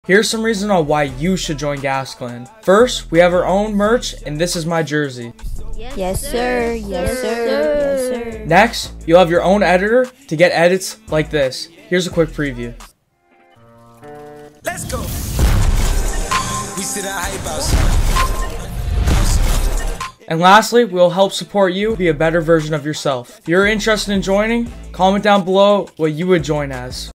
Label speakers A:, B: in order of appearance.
A: Here's some reason on why you should join Gasclan. First, we have our own merch, and this is my jersey.
B: Yes, sir. Yes, sir. Yes, sir.
A: Next, you'll have your own editor to get edits like this. Here's a quick preview.
C: Let's go. We see that hype house.
A: And lastly, we'll help support you be a better version of yourself. If you're interested in joining, comment down below what you would join as.